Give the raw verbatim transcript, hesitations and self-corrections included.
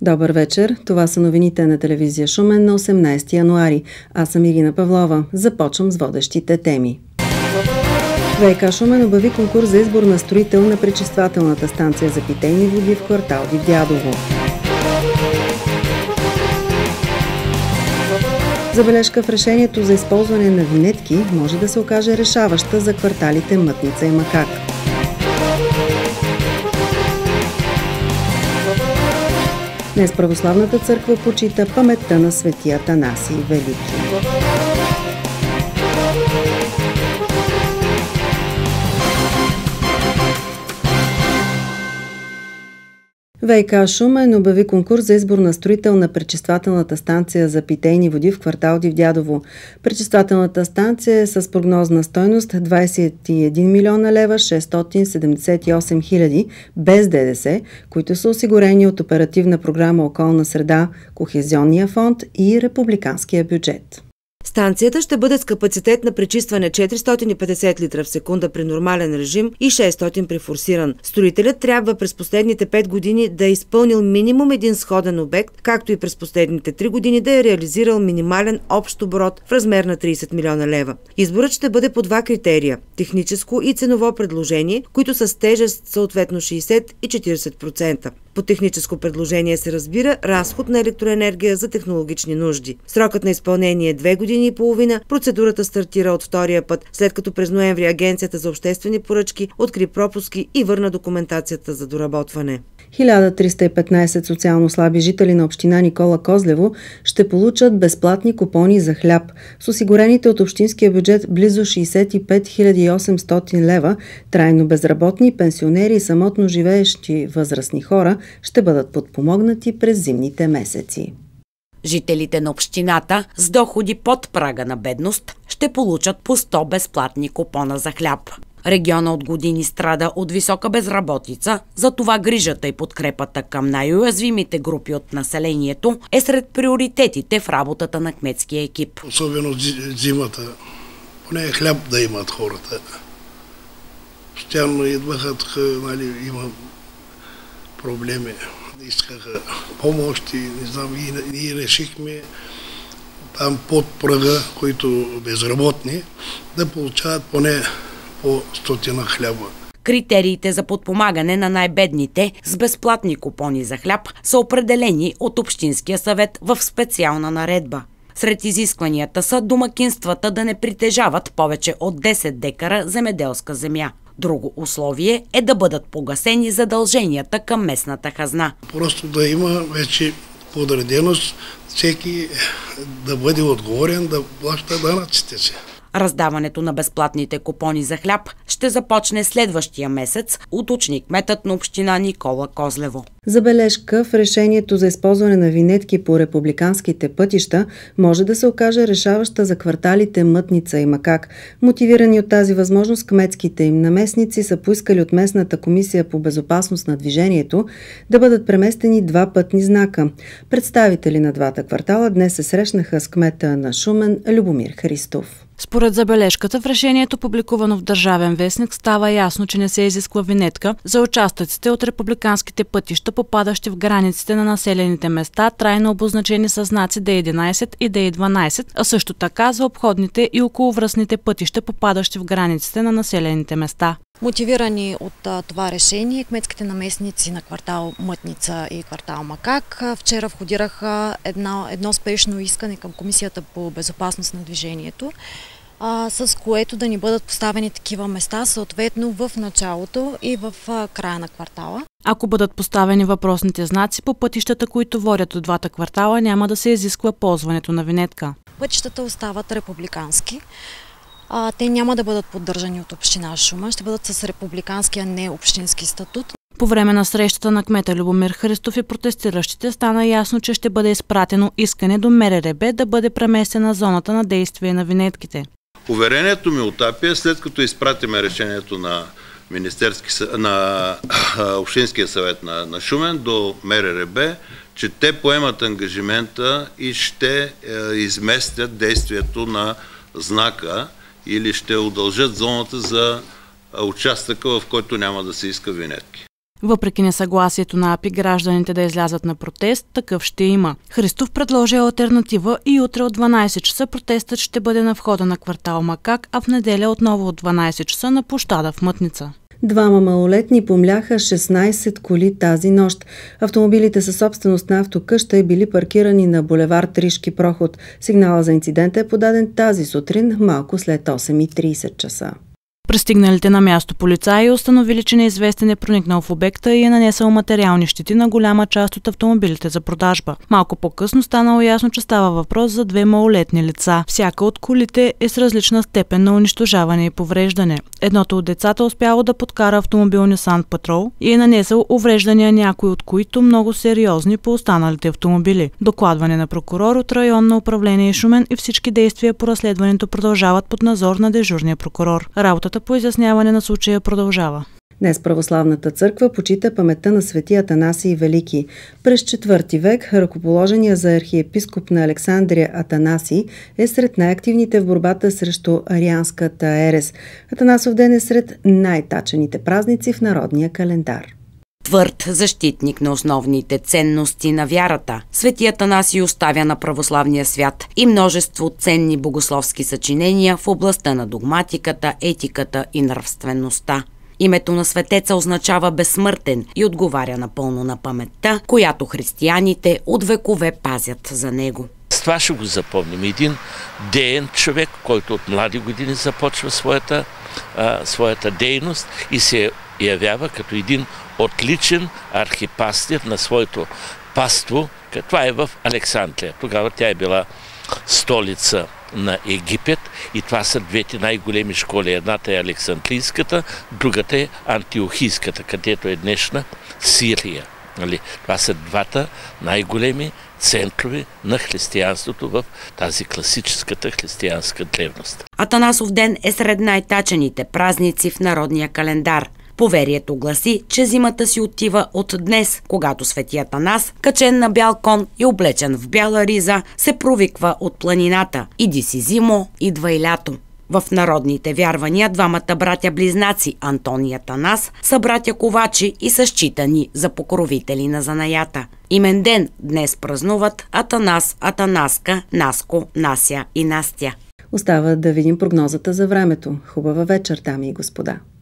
Добър вечер, това са новините на телевизия Шумен на осемнайсети януари. Аз съм Ирина Павлова. Започвам с водещите теми. ВиК Шумен обяви конкурс за избор на строител на пречиствателната станция за питейни води в квартал Дивдядово. Забележка в решението за използване на винетки може да се окаже решаваща за кварталите Мътница и Макак. Днес Православната църква почита паметта на свети Атанасий Велики. ВиК Шумен обяви конкурс за избор на строител на пречиствателната станция за питейни води в квартал Дивдядово. Пречиствателната станция е с прогнозна стойност двайсет и един милиона лева шестстотин седемдесет и осем хиляди без ДДС, които са осигурени от Оперативна програма Околна среда, Кохезионния фонд и Републиканския бюджет. Станцията ще бъде с капацитет на пречистване четиристотин и петдесет литра в секунда при нормален режим и шестстотин при форсиран. Строителят трябва през последните пет години да е изпълнил минимум един сходен обект, както и през последните три години да е реализирал минимален общ оборот в размер на трийсет милиона лева. Изборът ще бъде по два критерия – техническо и ценово предложение, които са с тежест съответно шейсет и четирийсет процента. По техническо предложение се разбира разход на електроенергия за технологични нужди. Срокът на изпълнение е две години и половина. Процедурата стартира от втория път, след като през ноември Агенцията за обществени поръчки откри пропуски и върна документацията за доработване. хиляда триста и петнайсет социално слаби жители на община Никола Козлево ще получат безплатни купони за хляб. С осигурените от общинския бюджет близо шейсет и пет хиляди и осемстотин лева, трайно безработни, пенсионери и самотно живеещи възрастни хора ще бъдат подпомогнати през зимните месеци. Жителите на общината с доходи под прага на бедност ще получат по сто безплатни купона за хляб. Региона от години страда от висока безработица, затова грижата и подкрепата към най-уязвимите групи от населението е сред приоритетите в работата на кметския екип. Особено зимата, поне хляб да имат хората. Постоянно идваха, нали, има проблеми. Искаха помощи, не знам, и ние решихме там под прага, които безработни, да получават поне по стотина хляба. Критериите за подпомагане на най-бедните с безплатни купони за хляб са определени от Общинския съвет в специална наредба. Сред изискванията са домакинствата да не притежават повече от десет декара земеделска земя. Друго условие е да бъдат погасени задълженията към местната хазна. Просто да има вече подреденост, всеки да бъде отговорен да плаща данъците си. Раздаването на безплатните купони за хляб ще започне следващия месец, уточни кметът на община Никола Козлево. Забележка в решението за използване на винетки по републиканските пътища може да се окаже решаваща за кварталите Мътница и Макак. Мотивирани от тази възможност, кметските им наместници са поискали от местната комисия по безопасност на движението да бъдат преместени два пътни знака. Представители на двата квартала днес се срещнаха с кмета на Шумен Любомир Христов. Според забележката в решението, публикувано в Държавен вестник, става ясно, че не се изисква винетка за участъците от републиканските пътища, попадащи в границите на населените места, трайно обозначени с знаци Д единайсет и Д дванайсет, а също така за обходните и околовръстните пътища, попадащи в границите на населените места. Мотивирани от а, това решение, кметските наместници на квартал Мътница и квартал Макак а, вчера входираха едно, едно спешно искане към Комисията по безопасност на движението, а, с което да ни бъдат поставени такива места, съответно в началото и в а, края на квартала. Ако бъдат поставени въпросните знаци по пътищата, които водят от двата квартала, няма да се изисква ползването на винетка. Пътищата остават републикански. А, те няма да бъдат поддържани от община Шумен, ще бъдат с републикански, а не общински статут. По време на срещата на кмета Любомир Христов и протестиращите стана ясно, че ще бъде изпратено искане до М Р Р Б да бъде преместена зоната на действие на винетките. Уверението ми от А П И, след като изпратиме решението на, Министерски, на Общинския съвет на, на Шумен до М Р Р Б, че те поемат ангажимента и ще е, изместят действието на знака или ще удължат зоната за участъка, в който няма да се иска винетки. Въпреки несъгласието на АПИ гражданите да излязат на протест, такъв ще има. Христов предложи алтернатива и утре от дванайсет часа протестът ще бъде на входа на квартал Макак, а в неделя отново от дванайсет часа на площада в Мътница. Двама малолетни помляха шестнайсет коли тази нощ. Автомобилите със собственост на автокъща е били паркирани на булевард Ришки проход. Сигнала за инцидента е подаден тази сутрин, малко след осем и трийсет часа. Пристигналите на място полицаи установили, че неизвестен е проникнал в обекта и е нанесъл материални щети на голяма част от автомобилите за продажба. Малко по-късно станало ясно, че става въпрос за две малолетни лица. Всяка от колите е с различна степен на унищожаване и повреждане. Едното от децата успяло да подкара автомобил Nissan Patrol и е нанесъл увреждания, някои от които много сериозни по останалите автомобили. Докладване на прокурор от районно управление Шумен и всички действия по разследването продължават под надзор на дежурния прокурор. Работата по изясняване на случая продължава. Днес православната църква почита паметта на свети Атанасий Велики. През четвърти век ръкоположения за архиепископ на Александрия Атанасий е сред най-активните в борбата срещу арианската ерес. Атанасов ден е сред най-тачените празници в народния календар. Твърд защитник на основните ценности на вярата, свети Атанасий оставя на православния свят и множество ценни богословски съчинения в областта на догматиката, етиката и нравствеността. Името на светеца означава безсмъртен и отговаря напълно на паметта, която християните от векове пазят за него. С това ще го запомним. Един деен човек, който от млади години започва своята, а, своята дейност и се явява като един отличен архипастир на своето паство. Това е в Александрия. Тогава тя е била столица на Египет и това са двете най-големи школи. Едната е Александрийската, другата е Антиохийската, където е днешна Сирия. Това са двата най-големи центрове на християнството в тази класическата християнска древност. Атанасов ден е сред най-тачените празници в народния календар. Поверието гласи, че зимата си отива от днес, когато свети Атанас, качен на бял кон и облечен в бяла риза, се провиква от планината. Иди си зимо, идва и лято. В народните вярвания двамата братя-близнаци Антон и Атанас са братя ковачи и са считани за покровители на занаята. Имен ден днес празнуват Атанас, Атанаска, Наско, Нася и Настя. Остава да видим прогнозата за времето. Хубава вечер, дами и господа!